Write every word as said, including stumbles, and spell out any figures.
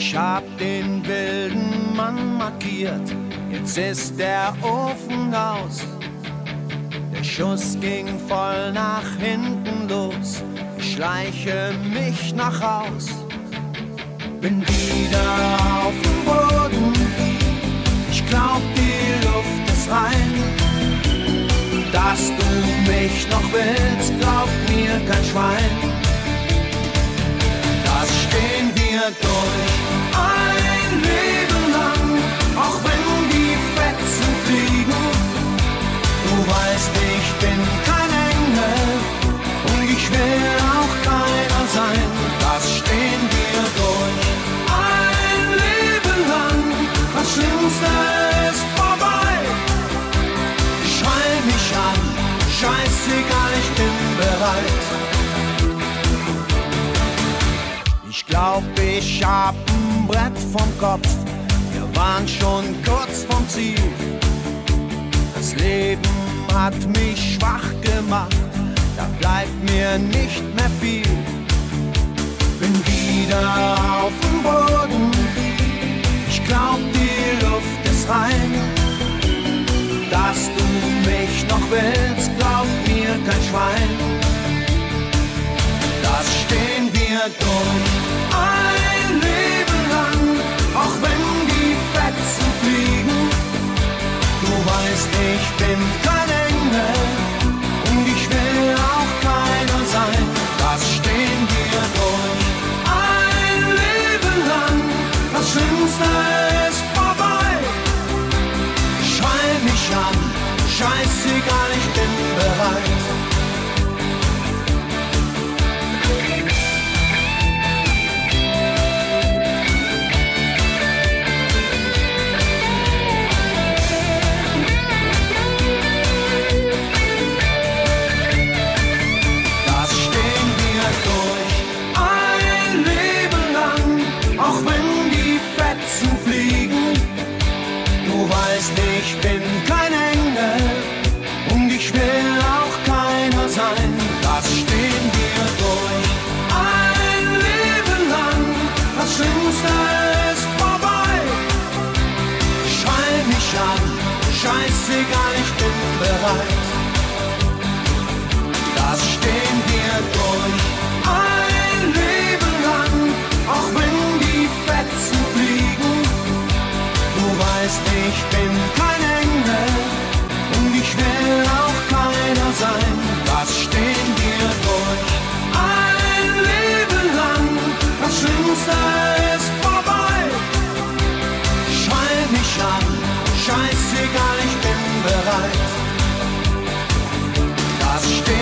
Ich hab den wilden Mann markiert, jetzt ist der Ofen aus. Der Schuss ging voll nach hinten los, ich schleiche mich nach Haus. Bin wieder auf dem Boden, ich glaub die Luft ist rein. Dass du mich noch willst, glaubt mir kein Schwein. Das stehen wir durch, ein Leben lang, auch wenn die Fetzen fliegen. Du weißt, ich bin kein Engel und ich will auch keiner sein. Das stehen wir durch, ein Leben lang, das Schlimmste ist vorbei. Schrei mich an, scheißegal, ich bin bereit. Ich glaub, ich hab ein Brett vom Kopf, wir waren schon kurz vom Ziel. Das Leben hat mich schwach gemacht, da bleibt mir nicht mehr viel. Bin wieder auf dem Boden, ich glaub, die Luft ist rein. Dass du mich noch willst, glaubt mir kein Schwein. Das stehen wir durch, ein Leben lang, auch wenn die Fetzen fliegen. Du weißt, ich bin kein Engel und ich will auch keiner sein. Das stehen wir durch, ein Leben lang, das Schlimmste ist vorbei. Schrei mich an, scheißegal, ich bin bereit. Ich bin kein Engel und ich will auch keiner sein. Das stehen wir durch, ein Leben lang, das Schlimmste ist vorbei. Schrei mich an, scheißegal, ich bin bereit. Das stehen wir durch, ein Leben lang, auch wenn die Fetzen fliegen. Du weißt, ich bin kein Engel und ich will auch keiner sein. Das stehen wir durch, ein Leben lang, das Schlimmste ist vorbei. Schrei mich an, scheißegal, ich bin bereit. Das steht